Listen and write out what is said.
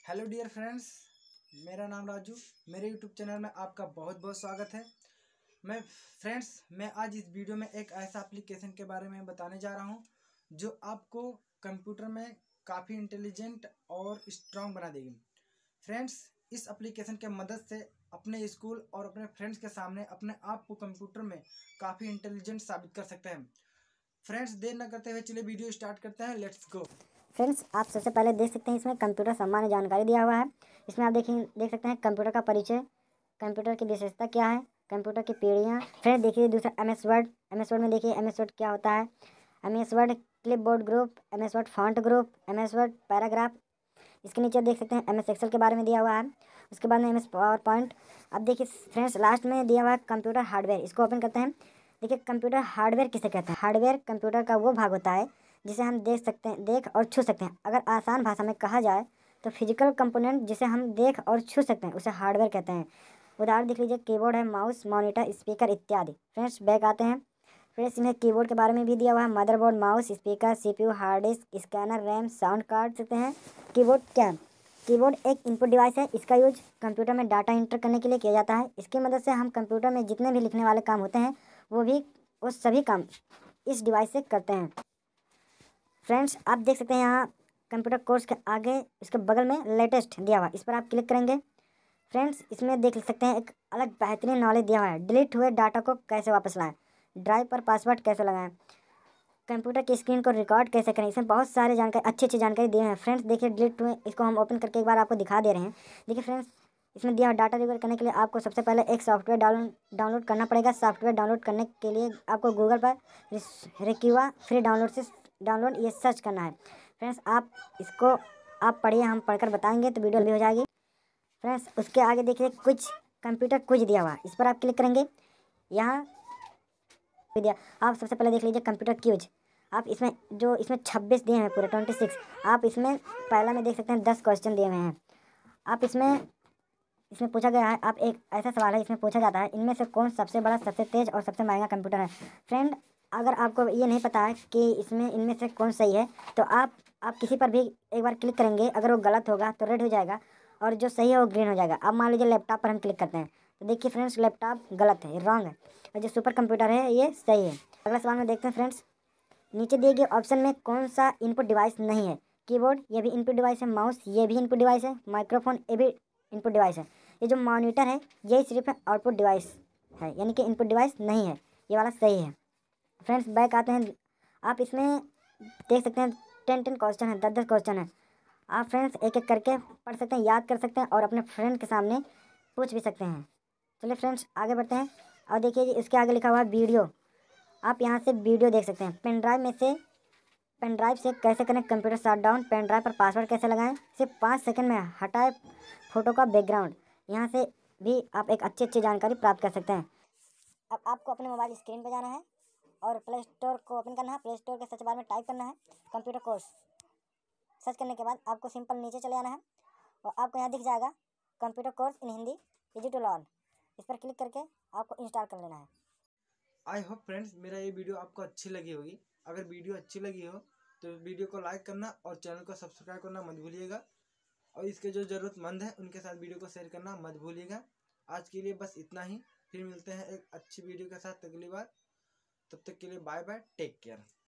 Hello dear friends, मेरा नाम राजू। मेरे यूट्यूब चैनल में आपका बहुत बहुत स्वागत है। मैं आज इस वीडियो में एक ऐसा एप्लीकेशन के बारे में बताने जा रहा हूं जो आपको कंप्यूटर में काफ़ी इंटेलिजेंट और स्ट्रांग बना देगी। फ्रेंड्स, इस एप्लीकेशन के मदद से अपने स्कूल और अपने फ्रेंड्स के सामने अपने आप को कंप्यूटर में काफ़ी इंटेलिजेंट साबित कर सकते हैं। फ्रेंड्स, देर न करते हुए चलिए वीडियो स्टार्ट करते हैं। Let's go. फ्रेंड्स, आप सबसे पहले देख सकते हैं इसमें कंप्यूटर सामान्य जानकारी दिया हुआ है। इसमें आप देख सकते हैं कंप्यूटर का परिचय, कंप्यूटर की विशेषता क्या है, कंप्यूटर की पीढ़ियाँ। फ्रेंड्स देखिए दूसरा एम एस वर्ड में देखिए एम एस वर्ड क्या होता है, M S word clipboard group, M S word font group, M S word paragraph. इसके नीचे देख सकते हैं एम एस एक्सेल के बारे में दिया हुआ है। उसके बाद में एम एस पावर पॉइंट। अब देखिए फ्रेंड्स लास्ट में दिया हुआ है कंप्यूटर हार्डवेयर। इसको ओपन करते हैं। देखिए कंप्यूटर हार्डवेयर किसे कहते हैं। हार्डवेयर कंप्यूटर का वो भाग होता है जिसे हम देख और छू सकते हैं। अगर आसान भाषा में कहा जाए तो फिजिकल कंपोनेंट जिसे हम देख और छू सकते हैं उसे हार्डवेयर कहते हैं। उदाहरण देख लीजिए, कीबोर्ड है, माउस, मॉनिटर, स्पीकर इत्यादि। फ्रेंड्स बैक आते हैं। फ्रेंड्स इसमें कीबोर्ड के बारे में भी दिया हुआ है। Motherboard, mouse, speaker, CPU, hard disk, scanner, RAM, sound card सकते हैं। कीबोर्ड क्या है? कीबोर्ड एक इनपुट डिवाइस है। इसका यूज कंप्यूटर में डाटा इंटर करने के लिए किया जाता है। इसकी मदद से हम कंप्यूटर में जितने भी लिखने वाले काम होते हैं वो सभी काम इस डिवाइस से करते हैं। फ्रेंड्स आप देख सकते हैं यहाँ कंप्यूटर कोर्स के आगे इसके बगल में लेटेस्ट दिया हुआ है। इस पर आप क्लिक करेंगे। फ्रेंड्स इसमें देख सकते हैं एक अलग बेहतरीन नॉलेज दिया हुआ है। डिलीट हुए डाटा को कैसे वापस लाएं, ड्राइव पर पासवर्ड कैसे लगाएं, कंप्यूटर की स्क्रीन को रिकॉर्ड कैसे करें। इसमें बहुत सारे जानकारी अच्छी जानकारी दी है। फ्रेंड्स देखिए डिलीट हुए, इसको हम ओपन करके एक बार आपको दिखा दे रहे हैं। देखिए फ्रेंड्स, इसमें दिया डाटा रिकवर करने के लिए आपको सबसे पहले एक सॉफ्टवेयर डाउनलोड करना पड़ेगा। सॉफ्टवेयर डाउनलोड करने के लिए आपको गूगल पर रिक्यूआ फ्री डाउनलोड ये सर्च करना है। फ्रेंड्स आप पढ़िए, हम पढ़कर बताएंगे तो वीडियो भी हो जाएगी। फ्रेंड्स उसके आगे देखिए कुछ कंप्यूटर क्विज दिया हुआ है। इस पर आप क्लिक करेंगे। यहाँ दिया, आप सबसे पहले देख लीजिए कंप्यूटर क्विज। आप इसमें 26 दिए हैं, पूरे 26। आप इसमें पहला में देख सकते हैं 10 क्वेश्चन दिए हुए हैं। आप इसमें पूछा गया है, आप एक ऐसा सवाल है इसमें पूछा जाता है, इनमें से कौन सबसे बड़ा, सबसे तेज और सबसे महंगा कंप्यूटर है। फ्रेंड अगर आपको ये नहीं पता है कि इनमें से कौन सही है तो आप किसी पर भी एक बार क्लिक करेंगे। अगर वो गलत होगा तो रेड हो जाएगा और जो सही है वो ग्रीन हो जाएगा। अब मान लीजिए लैपटॉप पर हम क्लिक करते हैं तो देखिए फ्रेंड्स लैपटॉप गलत है, रॉन्ग है, और जो सुपर कंप्यूटर है ये सही है। अगला सवाल में देखते हैं फ्रेंड्स, नीचे दिए गए ऑप्शन में कौन सा इनपुट डिवाइस नहीं है। कीबोर्ड ये भी इनपुट डिवाइस है, माउस ये भी इनपुट डिवाइस है, माइक्रोफोन ये भी इनपुट डिवाइस है, ये जो मॉनिटर है ये सिर्फ आउटपुट डिवाइस है, यानी कि इनपुट डिवाइस नहीं है। ये वाला सही है। फ्रेंड्स बैक आते हैं। आप इसमें देख सकते हैं 10 क्वेश्चन है, 10 क्वेश्चन है। आप फ्रेंड्स एक एक करके पढ़ सकते हैं, याद कर सकते हैं और अपने फ्रेंड के सामने पूछ भी सकते हैं। चलिए फ्रेंड्स आगे बढ़ते हैं। और देखिए इसके आगे लिखा हुआ है वीडियो। आप यहाँ से वीडियो देख सकते हैं। पेन ड्राइव से कैसे करें computer shut down, pen drive पर पासवर्ड कैसे लगाएं, सिर्फ 5 सेकंड में हटाए फोटो का बैकग्राउंड। यहाँ से भी आप एक अच्छी जानकारी प्राप्त कर सकते हैं। अब आपको अपने मोबाइल स्क्रीन पर जाना है और प्ले स्टोर को ओपन करना है। प्ले स्टोर के सर्च बार में टाइप करना है कंप्यूटर कोर्स। सर्च करने के बाद आपको सिंपल नीचे चले आना है और आपको यहाँ दिख जाएगा computer course in Hindi digital on. इस पर क्लिक करके आपको इंस्टॉल कर लेना है। आई होप फ्रेंड्स मेरा ये वीडियो आपको अच्छी लगी होगी। अगर वीडियो अच्छी लगी हो तो वीडियो को लाइक करना और चैनल को सब्सक्राइब करना मत भूलिएगा, और इसके जो ज़रूरतमंद है उनके साथ वीडियो को शेयर करना मत भूलिएगा। आज के लिए बस इतना ही, फिर मिलते हैं एक अच्छी वीडियो के साथ अगली बार। तब तक के लिए बाय बाय, टेक केयर।